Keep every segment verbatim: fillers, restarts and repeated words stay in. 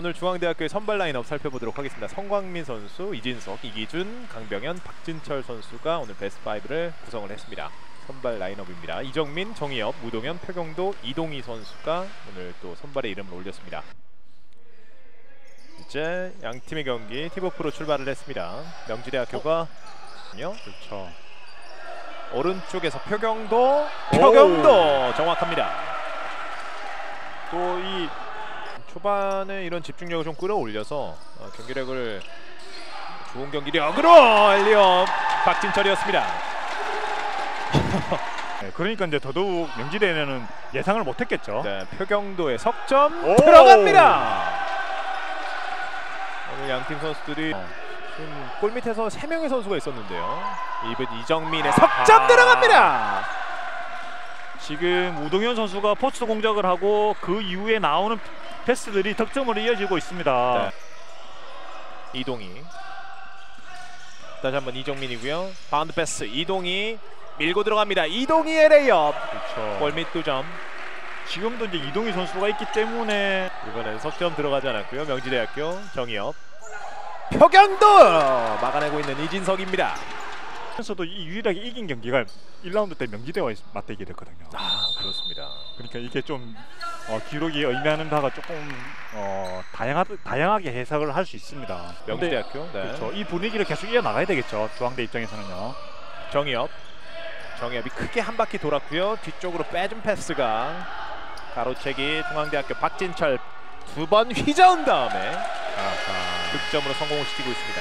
오늘 중앙대학교의 선발 라인업 살펴보도록 하겠습니다. 성광민 선수, 이진석, 이기준, 강병현, 박진철 선수가 오늘 베스트 오를 구성을 했습니다. 선발 라인업입니다. 이정민, 정희엽, 우동현, 표경도, 이동희 선수가 오늘 또 선발에 이름을 올렸습니다. 이제 양 팀의 경기 티버프로 출발을 했습니다. 명지대학교가 그렇죠. 오른쪽에서 표경도, 표경도 정확합니다. 또 이 초반에 이런 집중력을 좀 끌어올려서 어, 경기력을 좋은 경기력으로 알리엄 박진철이었습니다. 네, 그러니까 이제 더더욱 명지대는 예상을 못했겠죠. 네, 표경도의 석점 오! 들어갑니다. 오늘 양팀 선수들이 어, 좀 골밑에서 세 명의 선수가 있었는데요. 이번 이정민의 석점 아 들어갑니다. 지금 우동현 선수가 포스트 공작을 하고 그 이후에 나오는 패스들이 득점으로 이어지고 있습니다. 네. 이동희 다시 한번 이정민이고요. 바운드 패스 이동희 밀고 들어갑니다. 이동희의 레이업. 그렇죠. 골밑 두 점. 지금도 이제 이동희 선수가 있기 때문에 이번엔 석점 들어가지 않았고요. 명지대학교 정희엽. 표경도 막아내고 있는 이진석입니다. 그래서도 이 유일하게 이긴 경기가 일 라운드 때 명지대와 맞대게 됐거든요. 아 그렇습니다. 그러니까 이게 좀 어, 기록이 의미하는 바가 조금 어, 다양하, 다양하게 해석을 할 수 있습니다. 명지대학교. 네. 그렇죠. 이 분위기를 계속 이어나가야 되겠죠. 중앙대 입장에서는요. 정희엽. 정희엽이 크게 한 바퀴 돌았고요. 뒤쪽으로 빼준 패스가 가로채기 중앙대학교 박진철 두 번 휘저은 다음에 아하. 득점으로 성공을 시키고 있습니다.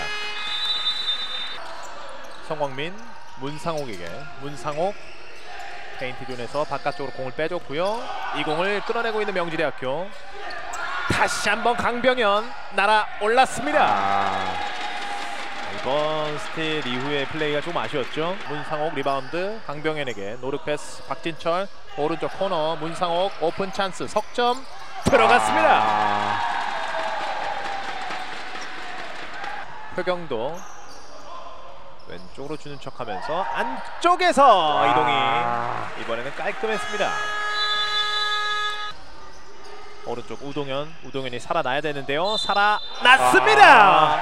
성광민, 문상옥에게 문상옥 페인트 존에서 바깥쪽으로 공을 빼줬고요. 이 공을 끌어내고 있는 명지대학교. 다시 한번 강병현 날아 올랐습니다. 아. 이번 스틸 이후의 플레이가 좀 아쉬웠죠. 문상옥 리바운드 강병현에게 노릇 패스 박진철 오른쪽 코너 문상옥 오픈 찬스 석점 들어갔습니다. 아. 표경도 왼쪽으로 주는 척하면서 안쪽에서 아 이동희 이번에는 깔끔했습니다. 오른쪽 우동현 우동현이 살아나야 되는데요. 살아났습니다. 아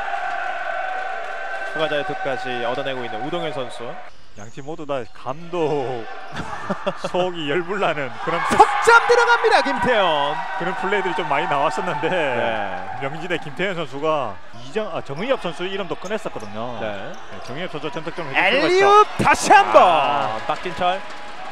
추가 자유투까지 얻어내고 있는 우동현 선수. 양팀 모두 다 감독 속이 열불나는 그런 석점 들어갑니다. 김태현. 그런 플레이들이 좀 많이 나왔었는데 네. 명지대 김태현 선수가 이정 아, 정의엽 선수 이름도 꺼냈었거든요. 네. 네, 정의엽 선수 전득점을 엘리웁 다시 한번 아. 박진철.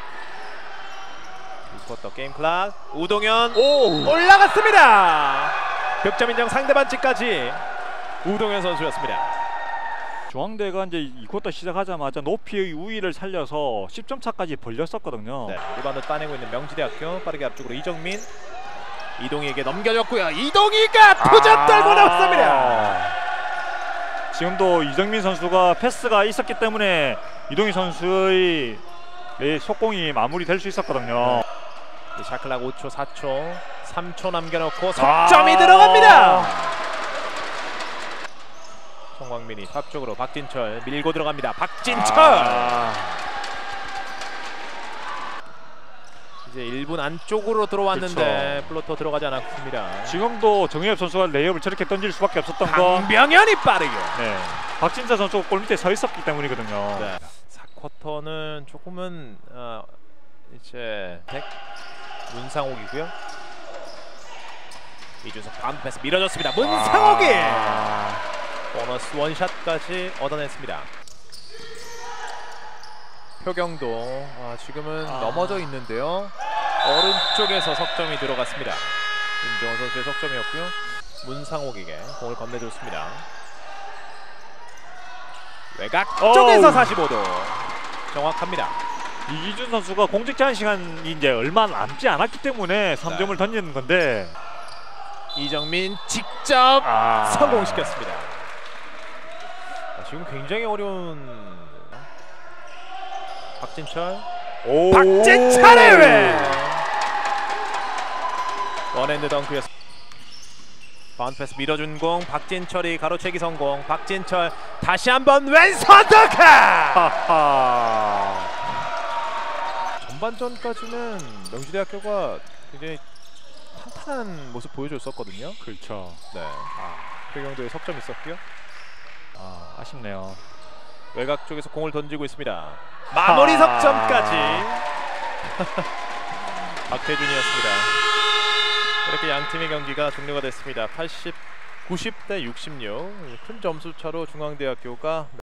이 쿼터 게임 클락. 우동현 오! 올라갔습니다. 득점 인정 상대반칙까지 우동현 선수였습니다. 중앙대가 이제 이 쿼터 시작하자마자 높이의 우위를 살려서 십 점 차까지 벌렸었거든요. 네, 리바운드 따내고 있는 명지대학교. 빠르게 앞쪽으로 이정민. 이동희에게 넘겨줬고요. 이동희가 두 점 떨고 나왔습니다. 지금도 이정민 선수가 패스가 있었기 때문에 이동희 선수의 속공이 마무리될 수 있었거든요. 네. 샤클락 오 초, 사 초, 삼 초 남겨놓고 석점이 들어갑니다. 성광민이 탑 쪽으로 박진철 밀고 들어갑니다. 박진철. 아 이제 일 분 안쪽으로 들어왔는데 그렇죠. 플로터 들어가지 않았습니다. 지금도 정희엽 선수가 레이업을 저렇게 던질 수밖에 없었던 거. 강병현이 빠르게. 네. 박진철 선수가 골 밑에 서 있었기 때문이거든요. 네. 사 쿼터는 조금은 어, 이제 백 문상옥이고요. 이준석 다음 패스 밀어줬습니다. 문상옥이 아 보너스 원샷까지 얻어냈습니다. 표경도 아, 지금은 아. 넘어져 있는데요. 오른쪽에서 석점이 들어갔습니다. 김정원 선수의 석점이었고요. 문상옥에게 공을 건네줬습니다. 외곽 쪽에서 사십오 도 정확합니다. 이기준 선수가 공격 제한 시간이 이제 얼마 남지 않았기 때문에 삼 점을 네. 던지는 건데 이정민 직접 아. 성공시켰습니다. 지금 굉장히 어려운 박진철. 오 박진철의 왜 원핸드 덩크였습니다. 바운드 패스 밀어준 공 박진철이 가로채기 성공. 박진철 다시 한번 왼손 덩크. 전반전까지는 명지대학교가 굉장히 탄탄한 모습 보여줬었거든요. 그렇죠. 네. 아, 최경도의 석점 있었고요. 아, 아쉽네요. 외곽 쪽에서 공을 던지고 있습니다. 마무리 아. 석점까지 박태준이었습니다. 이렇게 양 팀의 경기가 종료가 됐습니다. 팔십, 구십 대 육십육. 큰 점수 차로 중앙대학교가